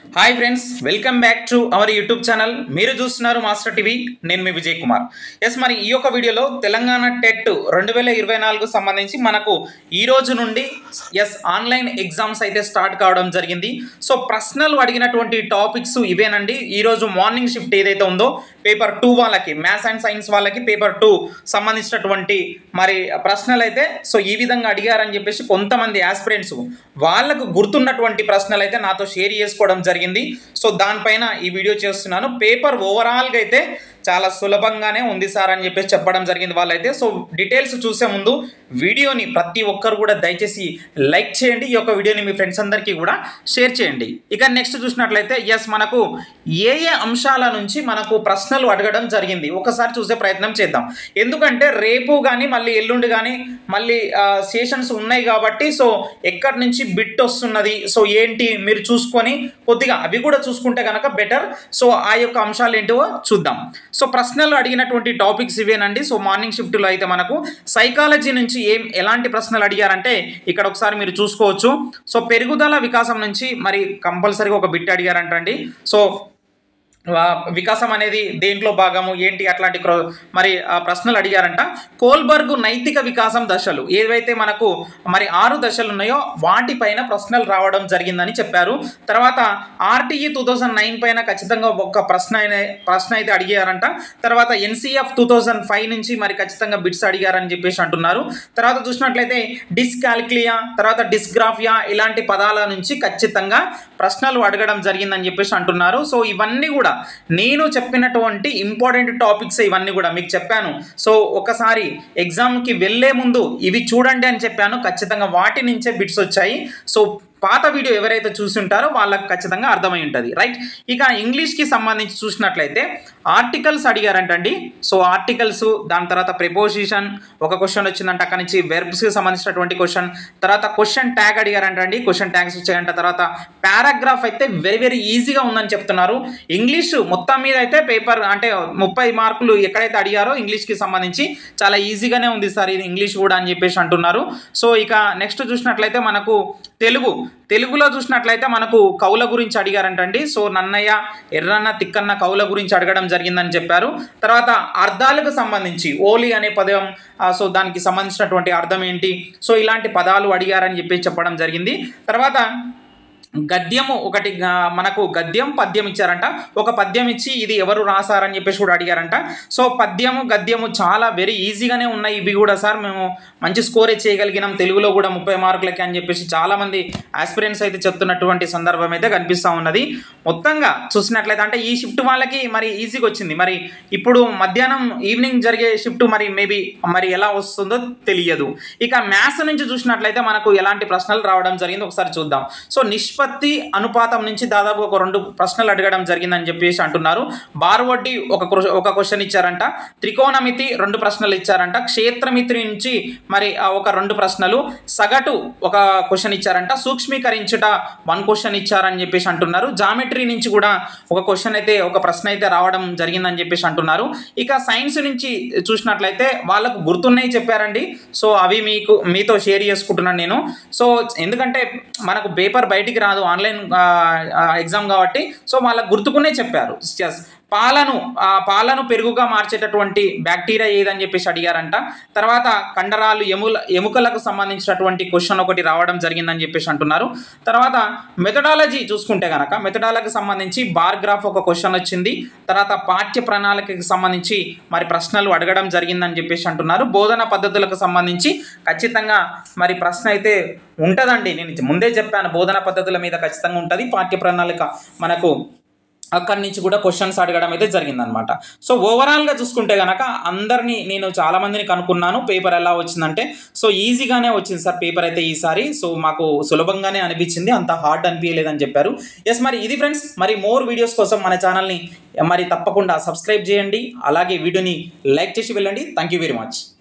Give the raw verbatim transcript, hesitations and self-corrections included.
Hi friends, welcome back to our YouTube channel. మీరు చూస్తున్నారు master TV. నేను మీ Vijay Kumar. Yes, మరి ఈ యొక్క వీడియోలో తెలంగాణ టెట్ రెండు వేల ఇరవై నాలుగు సంబంధించి మనకు ఈ రోజు నుండి ఎస్ ఆన్లైన్ ఎగ్జామ్స్ అయితే స్టార్ట్ కావడం జరిగింది. సో ప్రశ్నలు అడిగినటువంటి టాపిక్స్ ఇవేనండి. ఈరోజు మార్నింగ్ షిఫ్ట్ ఏదైతే ఉందో పేపర్ టూ వాళ్ళకి, మ్యాథ్స్ అండ్ సైన్స్ వాళ్ళకి పేపర్ టూ సంబంధించినటువంటి మరి ప్రశ్నలు అయితే సో ఈ విధంగా అడిగారని చెప్పేసి కొంతమంది ఆస్పిరెంట్స్ వాళ్ళకు గుర్తున్నటువంటి ప్రశ్నలు అయితే నాతో షేర్ చేసుకోవడం జరిగింది. సో దానిపైన ఈ వీడియో చేస్తున్నాను. పేపర్ ఓవరాల్గా అయితే చాలా సులభంగానే ఉంది సార్ అని చెప్పేసి చెప్పడం జరిగింది వాళ్ళైతే. సో డీటెయిల్స్ చూసే ముందు వీడియోని ప్రతి ఒక్కరు కూడా దయచేసి లైక్ చేయండి. ఈ యొక్క వీడియోని మీ ఫ్రెండ్స్ అందరికీ కూడా షేర్ చేయండి. ఇక నెక్స్ట్ చూసినట్లయితే ఎస్ మనకు ఏ ఏ అంశాల నుంచి మనకు ప్రశ్నలు అడగడం జరిగింది ఒకసారి చూసే ప్రయత్నం చేద్దాం. ఎందుకంటే రేపు కానీ మళ్ళీ ఎల్లుండి కానీ మళ్ళీ సెషన్స్ ఉన్నాయి కాబట్టి సో ఎక్కడి నుంచి బిట్ వస్తున్నది, సో ఏంటి మీరు చూసుకొని కొద్దిగా అవి కూడా చూసుకుంటే కనుక బెటర్. సో ఆ యొక్క అంశాలు ఏంటో చూద్దాం. సో ప్రశ్నలు అడిగినటువంటి టాపిక్స్ ఇవేనండి. సో మార్నింగ్ షిఫ్ట్లో అయితే మనకు సైకాలజీ నుంచి ఏం ఎలాంటి ప్రశ్నలు అడిగారంటే ఇక్కడ ఒకసారి మీరు చూసుకోవచ్చు. సో పెరుగుదల వికాసం నుంచి మరి కంపల్సరీగా ఒక బిట్ అడిగారంటండి. సో వికాసం అనేది దేంట్లో భాగము ఏంటి అట్లాంటి మరి ప్రశ్నలు అడిగారంట. కోల్బర్గ్ నైతిక వికాసం దశలు ఏవైతే మనకు మరి ఆరు దశలు ఉన్నాయో వాటిపైన ప్రశ్నలు రావడం జరిగిందని చెప్పారు. తర్వాత ఆర్టీఈ టూ థౌజండ్ నైన్ పైన ఖచ్చితంగా ఒక ప్రశ్న ప్రశ్న అయితే అడిగారంట. తర్వాత ఎన్సీఎఫ్ టూ థౌజండ్ ఫైవ్ నుంచి మరి ఖచ్చితంగా బిట్స్ అడిగారని చెప్పేసి అంటున్నారు. తర్వాత చూసినట్లయితే డిస్కాల్క్లియా, తర్వాత డిస్గ్రాఫియా ఇలాంటి పదాల నుంచి ఖచ్చితంగా ప్రశ్నలు అడగడం జరిగిందని చెప్పేసి అంటున్నారు. సో ఇవన్నీ కూడా నేను చెప్పినటువంటి ఇంపార్టెంట్ టాపిక్స్ ఇవన్నీ కూడా మీకు చెప్పాను. సో ఒకసారి ఎగ్జామ్కి వెళ్ళే ముందు ఇవి చూడండి అని చెప్పాను. ఖచ్చితంగా వాటి నుంచే బిట్స్ వచ్చాయి. సో పాత వీడియో ఎవరైతే చూసి ఉంటారో వాళ్ళకి ఖచ్చితంగా అర్థమై ఉంటుంది, రైట్. ఇక ఇంగ్లీష్కి సంబంధించి చూసినట్లయితే ఆర్టికల్స్ అడిగారంటండి. సో ఆర్టికల్స్, దాని తర్వాత ప్రిపోజిషన్ ఒక క్వశ్చన్ వచ్చిందంట. అక్కడి నుంచి వెర్బ్స్కి సంబంధించినటువంటి క్వశ్చన్, తర్వాత క్వశ్చన్ ట్యాగ్ అడిగారంటండి. క్వశ్చన్ ట్యాగ్స్ వచ్చాయంట. తర్వాత పారాగ్రాఫ్ అయితే వెరీ వెరీ ఈజీగా ఉందని చెప్తున్నారు. ఇంగ్లీష్ మొత్తం మీద అయితే పేపర్ అంటే ముప్పై మార్కులు ఎక్కడైతే అడిగారో ఇంగ్లీష్కి సంబంధించి చాలా ఈజీగానే ఉంది సార్ ఇది ఇంగ్లీష్ కూడా అని చెప్పేసి అంటున్నారు. సో ఇక నెక్స్ట్ చూసినట్లయితే మనకు తెలుగు తెలుగులో చూసినట్లయితే మనకు కవుల గురించి అడిగారంటండి. సో నన్నయ్య, ఎర్రన్న, తిక్కన్న కవుల గురించి అడగడం జరిగిందని చెప్పారు. తర్వాత అర్థాలకు సంబంధించి ఓలి అనే పదం, సో దానికి సంబంధించినటువంటి అర్థం ఏంటి, సో ఇలాంటి పదాలు అడిగారని చెప్పి చెప్పడం జరిగింది. తర్వాత గద్యము ఒకటి మనకు గద్యం పద్యం ఇచ్చారంట. ఒక పద్యం ఇచ్చి ఇది ఎవరు రాశారని చెప్పేసి కూడా అడిగారంట. సో పద్యము గద్యము చాలా వెరీ ఈజీగానే ఉన్నాయి ఇవి కూడా సార్, మేము మంచి స్కోరే చేయగలిగినాం తెలుగులో కూడా ముప్పై మార్కులకి అని చెప్పేసి చాలామంది ఆస్పిరెంట్స్ అయితే చెప్తున్నటువంటి సందర్భం అయితే కనిపిస్తూ ఉన్నది. మొత్తంగా చూసినట్లయితే అంటే ఈ షిఫ్ట్ వాళ్ళకి మరి ఈజీగా వచ్చింది. మరి ఇప్పుడు మధ్యాహ్నం ఈవినింగ్ జరిగే షిఫ్ట్ మరి మేబీ మరి ఎలా వస్తుందో తెలియదు. ఇక మ్యాథ్స్ నుంచి చూసినట్లయితే మనకు ఎలాంటి ప్రశ్నలు రావడం జరిగింది ఒకసారి చూద్దాం. సో నిష్పత్తి అనుపాతం నుంచి దాదాపు ఒక రెండు ప్రశ్నలు అడగడం జరిగిందని చెప్పేసి అంటున్నారు. బార్వడ్డీ ఒక ఒక క్వశ్చన్ ఇచ్చారంట. త్రికోణమితి రెండు ప్రశ్నలు ఇచ్చారంట. క్షేత్రమితి నుంచి మరి ఒక రెండు ప్రశ్నలు, సగటు ఒక క్వశ్చన్ ఇచ్చారంట. సూక్ష్మీకరించుట వన్ క్వశ్చన్ ఇచ్చారని చెప్పేసి అంటున్నారు. జామెట్రీ నుంచి కూడా ఒక క్వశ్చన్ అయితే ఒక ప్రశ్న అయితే రావడం జరిగిందని చెప్పేసి అంటున్నారు. ఇక సైన్స్ నుంచి చూసినట్లయితే వాళ్ళకు గుర్తున్నాయి చెప్పారండి. సో అవి మీకు మీతో షేర్ చేసుకుంటున్నాను నేను. సో ఎందుకంటే మనకు పేపర్ బయటికి రాదు, ఆన్లైన్ ఎగ్జామ్ కాబట్టి సో వాళ్ళకు గుర్తుకునే చెప్పారు. పాలను పాలను పెరుగుగా మార్చేటటువంటి బ్యాక్టీరియా ఏదని చెప్పేసి అడిగారంట. తర్వాత కండరాలు ఎముల ఎముకలకు సంబంధించినటువంటి క్వశ్చన్ ఒకటి రావడం జరిగిందని చెప్పేసి అంటున్నారు. తర్వాత మెథడాలజీ చూసుకుంటే కనుక మెథడాలజీకి సంబంధించి బార్ గ్రాఫ్ ఒక క్వశ్చన్ వచ్చింది. తర్వాత పాఠ్య ప్రణాళికకి సంబంధించి మరి ప్రశ్నలు అడగడం జరిగిందని చెప్పేసి అంటున్నారు. బోధన పద్ధతులకు సంబంధించి ఖచ్చితంగా మరి ప్రశ్న అయితే ఉంటుందండి. నేను ముందే చెప్పాను బోధన పద్ధతుల మీద ఖచ్చితంగా ఉంటుంది. పాఠ్య ప్రణాళిక మనకు అక్కడి నుంచి కూడా క్వశ్చన్స్ అడగడం అయితే జరిగిందనమాట. సో ఓవరాల్గా చూసుకుంటే కనుక అందరినీ నేను చాలామందిని కనుక్కున్నాను. పేపర్ ఎలా వచ్చిందంటే సో ఈజీగానే వచ్చింది సార్ పేపర్ అయితే ఈసారి. సో మాకు సులభంగానే అనిపించింది, అంత హార్డ్ అనిపించలేదని చెప్పారు. ఎస్, మరి ఇది ఫ్రెండ్స్. మరి మోర్ వీడియోస్ కోసం మన ఛానల్ని మరి తప్పకుండా సబ్స్క్రైబ్ చేయండి. అలాగే వీడియోని లైక్ చేసి వెళ్ళండి. Thank you very much.